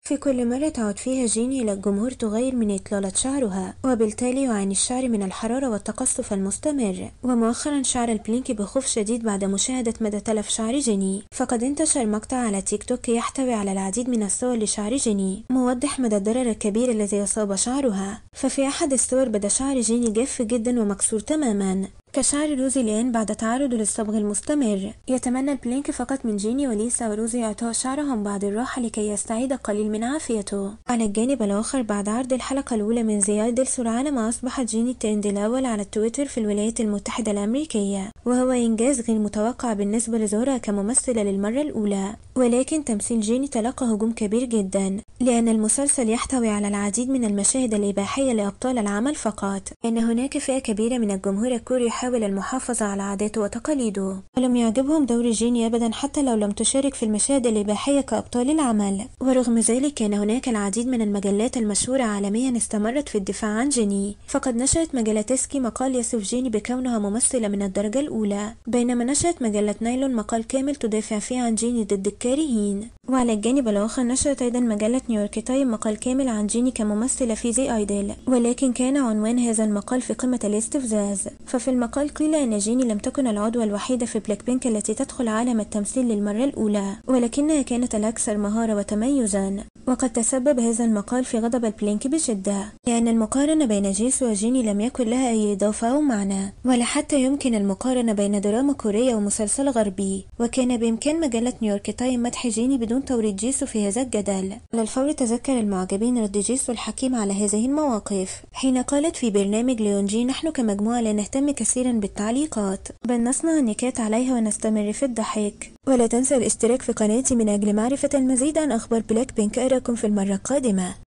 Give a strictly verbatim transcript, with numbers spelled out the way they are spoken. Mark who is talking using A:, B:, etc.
A: في كل مرة تعود فيها جيني إلى الجمهور تغير من إطلالة شعرها، وبالتالي يعاني الشعر من الحرارة والتقصف المستمر. ومؤخرا شعر البلينك بخوف شديد بعد مشاهدة مدى تلف شعر جيني، فقد انتشر مقطع على تيك توك يحتوي على العديد من الصور لشعر جيني موضح مدى الضرر الكبير الذي أصاب شعرها. ففي أحد الصور بدا شعر جيني جاف جدا ومكسور تماما كشعر روزي الآن بعد تعرضه للصبغ المستمر. يتمنى البلينك فقط من جيني وليسا وروزي إعطاء شعرهم بعد الراحة لكي يستعيد قليل من عافيته. على الجانب الآخر، بعد عرض الحلقة الأولى من زيادة سرعان ما أصبحت جيني الترند الأول على تويتر في الولايات المتحدة الأمريكية، وهو إنجاز غير متوقع بالنسبة لظهورها كممثلة للمرة الأولى. ولكن تمثيل جيني تلقى هجوم كبير جدا، لأن المسلسل يحتوي على العديد من المشاهد الإباحية لأبطال العمل فقط. إن هناك فئة كبيرة من الجمهور الكوري يحاول المحافظة على عاداته وتقاليده، ولم يعجبهم دور جيني أبدا حتى لو لم تشارك في المشاهد الإباحية كأبطال العمل. ورغم ذلك كان هناك العديد من المجلات المشهورة عالميا استمرت في الدفاع عن جيني. فقد نشرت مجلة تسكي مقال يصف جيني بكونها ممثلة من الدرجة الأولى، بينما نشرت مجلة نايلون مقال كامل تدافع فيه عن جيني ضد الكارهين. وعلى الجانب الآخر نشرت أيضا مجلة نيويورك تايم مقال كامل عن جيني كممثلة في ذا ايدل، ولكن كان عنوان هذا المقال في قمة الاستفزاز. ففي المقال قيل أن جيني لم تكن العضوة الوحيدة في بلاك بينك التي تدخل عالم التمثيل للمرة الأولى، ولكنها كانت الأكثر مهارة وتميزا. وقد تسبب هذا المقال في غضب البلينك بشدة، لأن المقارنة بين جيسو وجيني لم يكن لها أي إضافة أو معنى، ولا حتى يمكن المقارنة بين دراما كورية ومسلسل غربي. وكان بإمكان مجلة نيويورك تايم مدح جيني بدون توريط جيسو في هذا الجدل. على الفور تذكر المعجبين رد جيسو الحكيم على هذه المواقف، حين قالت في برنامج ليونجي: نحن كمجموعة لا نهتم كثيرا بالتعليقات، بل نصنع النكات عليها ونستمر في الضحك. ولا تنسى الاشتراك في قناتي من أجل معرفة المزيد عن أخبار بلاك بينك. أراكم في المرة القادمة.